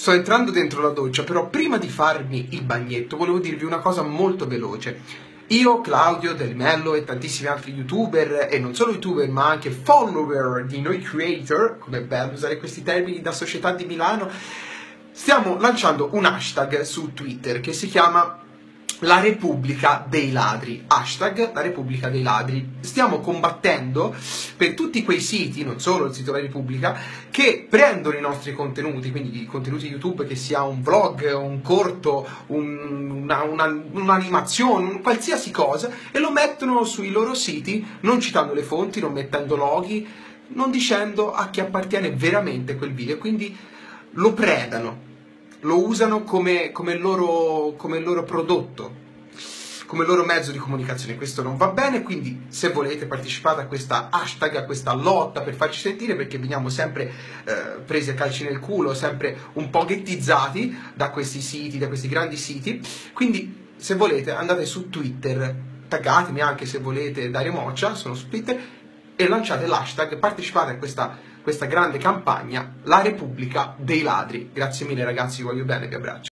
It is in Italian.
Sto entrando dentro la doccia, però prima di farmi il bagnetto volevo dirvi una cosa molto veloce. Io, Claudio Del Mello e tantissimi altri youtuber, e non solo youtuber ma anche follower di noi creator, come è bello usare questi termini da Società di Milano, stiamo lanciando un hashtag su Twitter che si chiama La Repubblica dei Ladri. Hashtag La Repubblica dei Ladri. Stiamo combattendo per tutti quei siti, non solo il sito La Repubblica, che prendono i nostri contenuti, quindi i contenuti YouTube, che sia un vlog, un corto, un'animazione, qualsiasi cosa, e lo mettono sui loro siti, non citando le fonti, non mettendo loghi, non dicendo a chi appartiene veramente quel video, quindi lo predano. Lo usano come il loro prodotto, come il loro mezzo di comunicazione. Questo non va bene, quindi se volete partecipate a questa hashtag, a questa lotta per farci sentire, perché veniamo sempre presi a calci nel culo, sempre un po' ghettizzati da questi siti, da questi grandi siti. Quindi se volete andate su Twitter, taggatemi anche se volete Dario Moccia, sono su Twitter, e lanciate l'hashtag, partecipate a questa grande campagna, La Repubblica dei Ladri. Grazie mille ragazzi, vi voglio bene, vi abbraccio.